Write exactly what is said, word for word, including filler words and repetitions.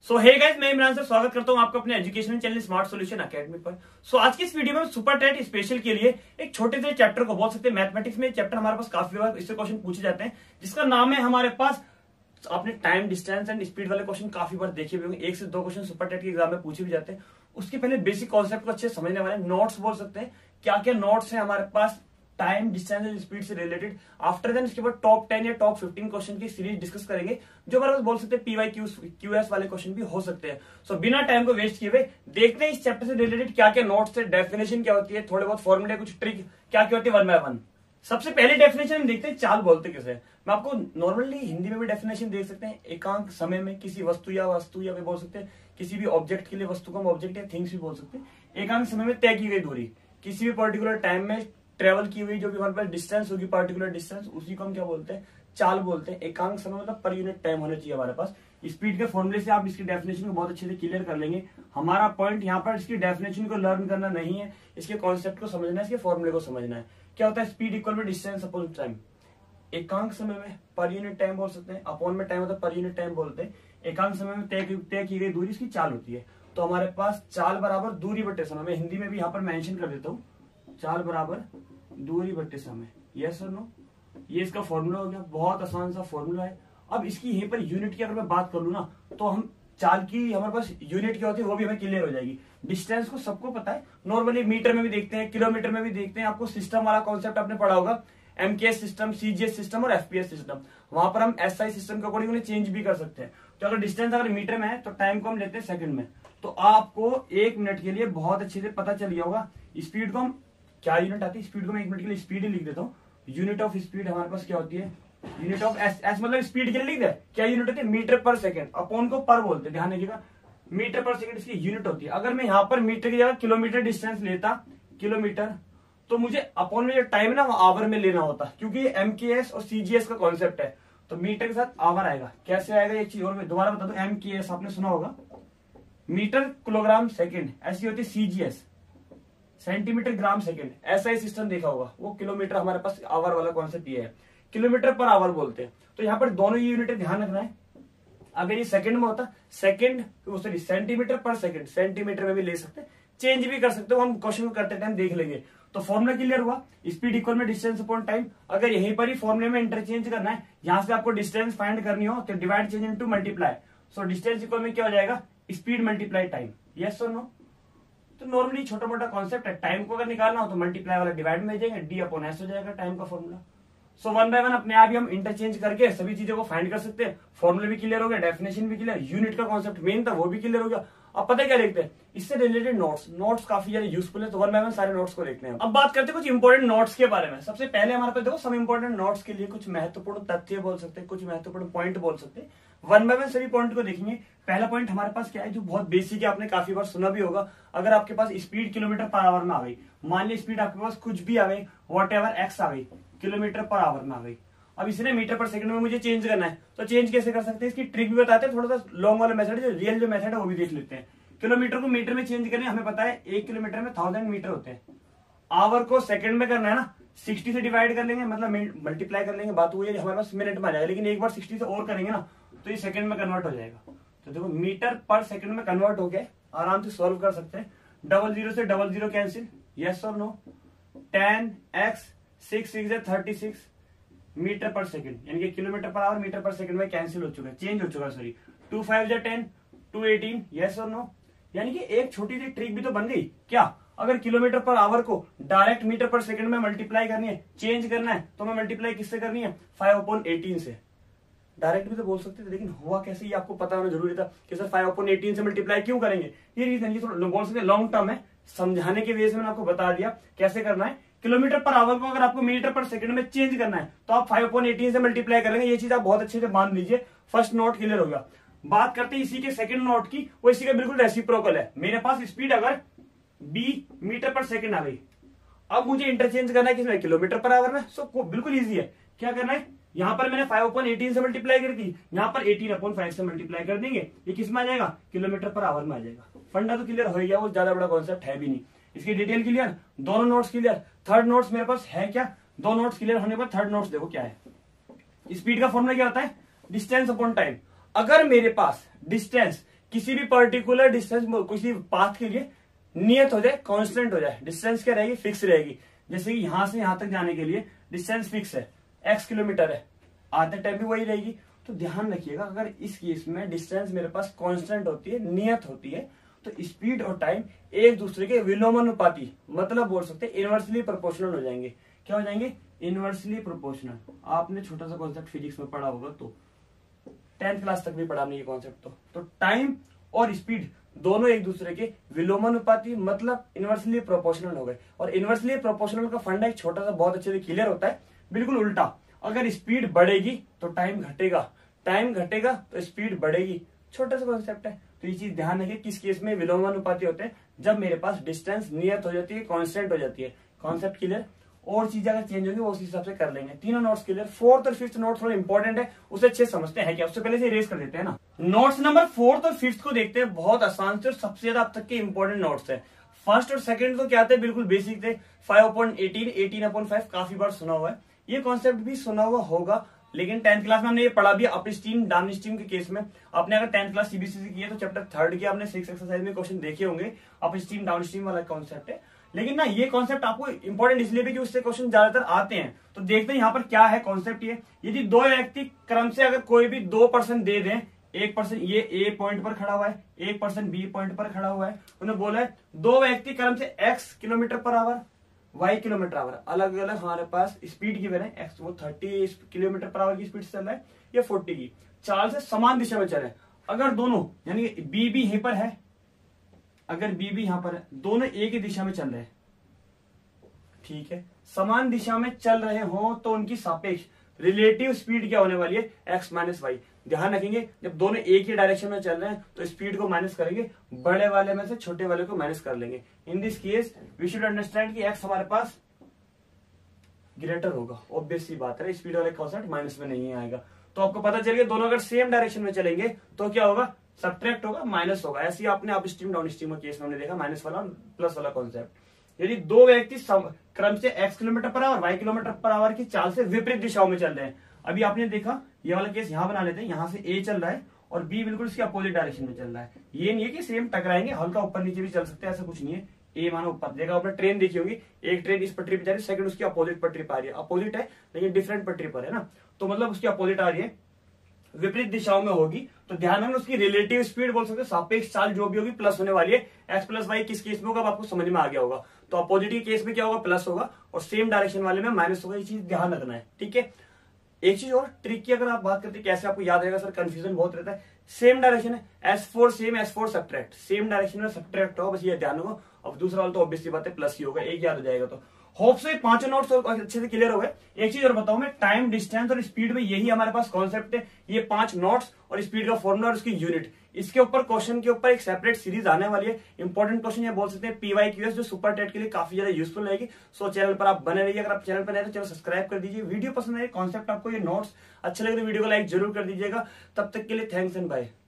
सो hey guys, मैं इमरान से स्वागत करता हूं आपका अपने educational channel smart solution academy पर। सो so, आज की इस वीडियो में सुपर टेट स्पेशल के लिए एक छोटे से चैप्टर को बोल सकते हैं। मैथमेटिक्स में चैप्टर हमारे पास काफी बार इससे क्वेश्चन पूछे जाते हैं, जिसका नाम है हमारे पास, आपने टाइम, डिस्टेंस एंड स्पीड वाले क्वेश्चन काफी बार देखे हुए होंगे। एक से दो क्वेश्चन सुपर टेट के एग्जाम में पूछे भी जाते हैं। उसके पहले बेसिक कॉन्सेप्ट को अच्छे से समझने वाले नोट्स बोल सकते हैं। क्या क्या नोट्स है हमारे पास टाइम, डिस्टेंस एंड स्पीड से रिलेटेड। आफ्टर देन इसके बाद टॉप टेन या टॉप फिफ्टीन क्वेश्चन की सीरीज डिस्कस करेंगे, जो हमारे पास बोल सकते हैं पीवाई क्यू क्यूएस वाले क्वेश्चन भी हो सकते हैं। सो so, बिना टाइम को वेस्ट किए हुए देखते हैं इस चैप्टर से रिलेटेड क्या क्या नोट्स है, डेफिनेशन क्या होती है, थोड़े बहुत फॉर्मूले, कुछ ट्रिक क्या क्या होती है, वन बाय वन। सबसे पहले डेफिनेशन हम देखते हैं चाल बोलते किसे। मैं आपको नॉर्मली हिंदी में भी डेफिनेशन देख सकते हैं। एकांक समय में किसी वस्तु या वस्तु या बोल सकते हैं किसी भी ऑब्जेक्ट के लिए, वस्तु को हम ऑब्जेक्ट या थिंग्स भी बोल सकते हैं। एकांक समय में तय की गई दूरी, किसी भी पर्टिकुलर टाइम में ट्रेवल की हुई जो भी हमारे पास डिस्टेंस होगी, पर्टिकुलर डिस्टेंस, उसी को हम क्या बोलते हैं, चाल बोलते हैं। एकांक समय मतलब पर यूनिट टाइम होना चाहिए हमारे पास। स्पीड के फॉर्मूले से आप इसकी डेफिनेशन को बहुत अच्छे से क्लियर कर लेंगे। हमारा पॉइंट यहाँ पर इसकी डेफिनेशन को लर्न करना नहीं है, इसके कॉन्सेप्ट को समझना है, इसके फॉर्मूले को समझना है। क्या होता है स्पीड इक्वल में डिस्टेंस अपॉन टाइम। एकांक समय में पर यूनिट टाइम बोल सकते हैं, अपॉन में टाइम होता है पर यूनिट टाइम बोलते हैं। एकांक समय में तय तय की गई दूरी इसकी चाल होती है। तो हमारे पास चाल बराबर दूरी बटे समय। मैं हिंदी में भी यहाँ पर मेंशन कर देता हूँ, चाल बराबर दूरी बटे समय। यस और नो, ये इसका फॉर्मूला हो गया। बहुत आसान सा फॉर्मूला है। अब इसकी यहीं पर यूनिट की अगर मैं बात कर लूँ ना, तो हम चाल की हमारे पास यूनिट क्या होती है वो भी हमें क्लियर हो जाएगी। डिस्टेंस को सबको पता है, नॉर्मली मीटर में भी देखते हैं, किलोमीटर में भी देखते हैं। आपको सिस्टम वाला कॉन्सेप्ट आपने पढ़ा होगा, एमकेएस सिस्टम, सीजीएस सिस्टम और एफपीएस सिस्टम। वहां पर हम एसआई सिस्टम के अकॉर्डिंग चेंज भी कर सकते हैं। तो अगर डिस्टेंस अगर मीटर में है तो टाइम को हम लेते हैं सेकंड में। तो आपको एक मिनट के लिए बहुत अच्छे से पता चल गया होगा स्पीड को हम क्या यूनिट आती है। स्पीड को मैं एक मिनट के लिए स्पीड ही लिख देता हूँ। यूनिट ऑफ स्पीड हमारे पास क्या होती है, यूनिट ऑफ एस। एस मतलब स्पीड के लिए लिख दे, क्या यूनिट होती है, मीटर पर सेकंड। अपॉन को पर बोलते हैं, ध्यान रखिएगा, मीटर पर सेकंड इसकी यूनिट होती है। अगर मैं यहाँ पर मीटर की जगह किलोमीटर डिस्टेंस लेता, किलोमीटर, तो मुझे अपॉन में जो टाइम है ना वो आवर में लेना होता, क्योंकि एमकेएस और सीजीएस का कॉन्सेप्ट है। तो मीटर के साथ आवर आएगा। कैसे आएगा एक चीज और मैं दोबारा बता दूं, एमकेएस आपने सुना होगा, मीटर किलोग्राम सेकेंड, ऐसी होती है सीजीएस, सेंटीमीटर ग्राम सेकंड। ऐसा ही सिस्टम देखा होगा, वो किलोमीटर हमारे पास आवर वाला कॉन्सेप्ट ये है, किलोमीटर पर आवर बोलते हैं। तो यहाँ पर दोनों ही यूनिट ध्यान रखना है। अगर ये सेकंड में होता, second sorry centimetre per second, centimetre में भी ले सकते, चेंज भी कर सकते हो। हम क्वेश्चन को करते टाइम देख लेंगे। तो फॉर्मूला क्लियर हुआ, स्पीड इक्वल में डिस्टेंस अपॉन टाइम। अगर यहीं पर ही फॉर्मूले में इंटरचेंज करना है, यहां से आपको डिस्टेंस फाइंड करनी हो तो divide change into multiply. So distance equal में क्या हो जाएगा, स्पीड मल्टीप्लाई टाइम। यस और नो। तो नॉर्मली छोटा मोटा कॉन्सेप्ट है। टाइम को अगर निकालना हो तो मल्टीप्लाई वाला डिवाइड में जाएंगे, डी अपॉन एस हो जाएगा टाइम का formula. So one by one अपने आप ही हम इंटरचेंज करके सभी चीजों को फाइंड कर सकते हैं। फॉर्मूले भी क्लियर हो गया, डेफिनेशन भी क्लियर, यूनिट का कॉन्सेप्ट मेन था वो भी क्लियर हो गया। अब पता है क्या देखते हैं, इससे रिलेटेड नोट्स। नोट्स काफी ज्यादा यूजफुल है, तो वन बाय वन सारे नोट्स को देखते हैं। अब बात करते हैं कुछ इंपॉर्टेंट नोट्स के बारे में। सबसे पहले हमारे पास देखो, सब इंपॉर्टेंट नोट्स के लिए कुछ महत्वपूर्ण तथ्य बोल सकते हैं, कुछ महत्वपूर्ण पॉइंट बोल सकते हैं। वन बाय वन सभी पॉइंट को देखेंगे। पहला पॉइंट हमारे पास क्या है, जो बहुत बेसिक है, आपने काफी बार सुना भी होगा। अगर आपके पास स्पीड किलोमीटर पर आवर में आ गई, मान ली स्पीड आपके पास कुछ भी आ गई, वॉट एवर एक्स आ गई, किलोमीटर पर आवर में आ गई। अब इसने मीटर पर सेकंड में मुझे चेंज करना है, तो चेंज कैसे कर सकते हैं, इसकी ट्रिक भी बताते हैं। थोड़ा सा लॉन्ग वाला मेथड, जो रियल जो मेथड है वो भी देख लेते हैं। किलोमीटर को मीटर में चेंज करने, हमें पता है एक किलोमीटर में थाउजेंड मीटर होते हैं। आवर को सेकंड में करना है ना, सिक्सटी से डिवाइड कर लेंगे, मतलब मल्टीप्लाई कर लेंगे, बात वो है हमारे पास मिनट में आ जाएगा। लेकिन एक बार सिक्सटी से और करेंगे ना तो ये सेकंड में कन्वर्ट हो जाएगा। तो देखो मीटर पर सेकंड में कन्वर्ट हो गए, आराम से सॉल्व कर सकते हैं। डबल जीरो से डबल जीरो कैंसिल, यस और no. Ten x six six thirty six metre per second, यानी कि kilometre per hour metre per second में कैंसिल हो चुका है, चेंज हो चुका है, सॉरी। टू फाइव जा टेन, टू एटीन, यस और नो। यानी कि एक छोटी सी ट्रिक भी तो बन गई। क्या, अगर किलोमीटर पर आवर को डायरेक्ट मीटर पर सेकंड में मल्टीप्लाई करनी है, चेंज करना है, तो मैं मल्टीप्लाई किससे करनी है, फाइव अपॉन एटीन से। डायरेक्ट भी तो बोल सकते थे, लेकिन हुआ कैसे ये आपको पता होना जरूरी था कि सर फाइव अपॉन एटीन से मल्टीप्लाई क्यों करेंगे। ये रीजन, ये थोड़ा बोल सकते लॉन्ग टर्म है, समझाने के वजह से मैंने आपको बता दिया कैसे करना है। किलोमीटर पर आवर को अगर आपको मीटर पर सेकंड में चेंज करना है तो आप फाइव अपॉन एटीन से मल्टीप्लाई करेंगे। ये चीज आप बहुत अच्छे से मान लीजिए। फर्स्ट नोट क्लियर हो गया। बात करते हैं इसी के सेकंड नोट की, वो इसी का बिल्कुल रेसिप्रोकल है। मेरे पास स्पीड अगर बी मीटर पर सेकंड आ गई, अब मुझे इंटरचेंज करना है किसमें, किलोमीटर पर आवर में। सो बिल्कुल इजी है। क्या करना है, यहां पर मैंने फाइव अपॉन एटीन से मल्टीप्लाई कर दी, यहां पर एटीन अपॉन फाइव से मल्टीप्लाई कर देंगे। ये किस में आ जाएगा, किलोमीटर पर आवर में आ जाएगा। फंडा तो क्लियर हो गया, वो ज्यादा बड़ा कॉन्सेप्ट है भी नहीं। इसकी डिटेल क्लियर, दोनों नोट्स क्लियर। थर्ड नोट्स मेरे पास है क्या, दो नोट्स क्लियर होने पर थर्ड नोट्स देखो क्या है। स्पीड का फॉर्मूला क्या होता है, डिस्टेंस अपॉन टाइम। अगर मेरे पास डिस्टेंस किसी भी पर्टिकुलर डिस्टेंस किसी पाथ के लिए नियत हो जाए, कांस्टेंट हो जाए। डिस्टेंस क्या रहेगी, फिक्स रहेगी। जैसे कि यहां से यहां तक जाने के लिए डिस्टेंस फिक्स है, एक्स किलोमीटर है, आते टाइम भी वही रहेगी। तो ध्यान रखिएगा, अगर इस केस में डिस्टेंस मेरे पास कांस्टेंट होती है, नियत होती है, तो स्पीड और टाइम एक दूसरे के विलोमानुपाती, मतलब बोल सकते हैं इनवर्सली प्रोपोर्शनल हो जाएंगे। क्या हो जाएंगे, इनवर्सली प्रोपोर्शनल। आपने छोटा सा कॉन्सेप्ट फिजिक्स में पढ़ा होगा, तो टेंथ क्लास तक भी पढ़ा नहीं ये कॉन्सेप्ट। तो, तो टाइम और स्पीड दोनों एक दूसरे के विलोमानुपाती, मतलब इनवर्सली प्रोपोर्शनल हो गए। और इनवर्सली प्रोपोर्शनल का फंडा एक छोटा सा बहुत अच्छे से क्लियर होता है, बिल्कुल उल्टा। अगर स्पीड बढ़ेगी तो टाइम घटेगा, टाइम घटेगा तो स्पीड बढ़ेगी। छोटा सा कॉन्सेप्ट है, तो ये चीज ध्यान रखिए। किस केस में विलोमानुपाती होते हैं, जब मेरे पास डिस्टेंस नियत हो जाती है, कांस्टेंट हो जाती है। Concept clear. और चीजें अगर चेंज होंगी वो उस हिसाब से कर लेंगे। तीनों नोट्स क्लियर। फोर्थ और फिफ्थ नोट थोड़ा इंपॉर्टेंट है, उसे अच्छे समझते हैं क्या, उससे पहले से रेस कर देते हैं ना। नोट्स नंबर फोर्थ और फिफ्थ को देखते हैं, बहुत आसान से और सबसे ज्यादा अब तक के इंपॉर्टेंट नोट्स है। फर्स्ट और सेकंड तो क्या थे, बिल्कुल बेसिक थे। Five upon eighteen, eighteen upon five काफी बार सुना हुआ है, ये कॉन्सेप्ट भी सुना हुआ होगा, लेकिन टेंथ क्लास में हमने ये पढ़ा भी अप स्ट्रीम डाउन स्ट्रीम के केस में। आपने अगर टेंथ क्लास सीबीएसई से की है तो चैप्टर थर्ड के आपने सिक्स एक्सरसाइज में क्वेश्चन देखे होंगे, अप स्ट्रीम डाउन स्ट्रीम वाला कॉन्सेप्ट है। लेकिन ना ये कॉन्सेप्ट आपको इंपॉर्टेंट इसलिए भी कि उससे क्वेश्चन ज्यादातर आते हैं। तो देखते हैं यहाँ पर क्या है कॉन्सेप्ट। ये यदि दो व्यक्ति क्रम से अगर कोई भी दो पर्सन दे दें, एक पर्सन ये ए पॉइंट पर खड़ा हुआ है, एक पर्सन बी पॉइंट पर खड़ा हुआ है, उन्हें बोला है दो व्यक्ति क्रम से x kilometre per hour, y kilometre hour, अलग अलग हमारे पास स्पीड गिवन है। एक्स वो थर्टी किलोमीटर पर आवर की स्पीड से चल रहा है, ये फोर्टी की, चाल से समान दिशा में चल रहे हैं। अगर दोनों यानी बी भी यहीं पर है, अगर बी भी यहां पर है, दोनों एक ही दिशा में चल रहे हैं, ठीक है, समान दिशा में चल रहे हो, तो उनकी सापेक्ष रिलेटिव स्पीड क्या होने वाली है, एक्स माइनस वाई। ध्यान रखेंगे, जब दोनों एक ही डायरेक्शन में चल रहे हैं तो स्पीड को माइनस करेंगे, बड़े वाले में से छोटे वाले को माइनस कर लेंगे। In this case we should understand कि एक्स हमारे पास ग्रेटर होगा, ऑब्वियस सी बात है, स्पीड वाले कॉन्सेप्ट माइनस में नहीं आएगा। तो आपको पता चल गया दोनों अगर सेम डायरेक्शन में चलेंगे तो क्या होगा, सब्ट्रैक्ट होगा, माइनस होगा। ऐसे ही आपने अप स्ट्रीम डाउन स्ट्रीम के केस में हमने देखा, माइनस वाला प्लस वाला कॉन्सेप्ट। यदि दो व्यक्ति क्रम से x kilometre per hour, y kilometre per hour की चाल से विपरीत दिशाओं में चल रहे हैं। अभी आपने देखा ये वाला केस यहां बना लेते हैं, यहां से ए चल रहा है और बी बिल्कुल इसके अपोजिट डायरेक्शन में चल रहा है। ये नहीं है कि सेम टकराएंगे, हल्का ऊपर नीचे भी चल सकते हैं, ऐसा कुछ नहीं है। ए मानो ऊपर, देखा आपने ट्रेन देखी होगी, एक ट्रेन इस पटरी पर जा रही है, सेकंड उसकी अपोजिट पटरी पर आ रही है, अपोजिट है लेकिन डिफरेंट पटरी पर है ना, तो मतलब उसकी अपोजिट आ रही है, विपरीत दिशाओं में होगी। तो ध्यान रखना उसकी रिलेटिव स्पीड बोल सकते हैं, सापेक्ष चाल जो भी होगी प्लस होने वाली है। एक्स प्लस वाई किस केस में होगा आपको समझ में आ गया होगा। तो अपोजिट के केस में क्या होगा, प्लस होगा, और सेम डायरेक्शन वाले में माइनस होगा। ये चीज ध्यान रखना है, ठीक है। एक चीज और ट्रिक की अगर आप बात करते हैं कैसे आपको याद रहेगा, सर कंफ्यूजन बहुत रहता है। सेम डायरेक्शन है, S four same, S four subtract, same direction में सब्ट्रैक्ट होगा, बस ये ध्यान रखो। अब दूसरा वाला तो ऑब्वियसली बात है प्लस ही होगा, एक याद हो जाएगा। तो होप से पांचों नोट्स अच्छे से क्लियर हो गए। एक चीज और बताऊं मैं, टाइम, डिस्टेंस और स्पीड में यही हमारे पास कॉन्सेप्ट है। ये पांच नोट्स और स्पीड का फॉर्मूला और उसकी यूनिट, इसके ऊपर क्वेश्चन के ऊपर एक सेपरेट सीरीज आने वाली है। इंपॉर्टेंट क्वेश्चन ये बोल सकते हैं पीवाई क्यूएस, जो सुपर टेट के लिए काफी ज्यादा यूजफुल रहेगी। सो चैनल पर आप बने रहिए। अगर आप चैनल पर नए तो चैनल सब्सक्राइब कर दीजिए। वीडियो पसंद है, कॉन्सेप्ट आपको ये नोट्स अच्छे लगे तो वीडियो को लाइक जरूर कर दीजिएगा। तब तक के लिए थैंक्स एंड बाय।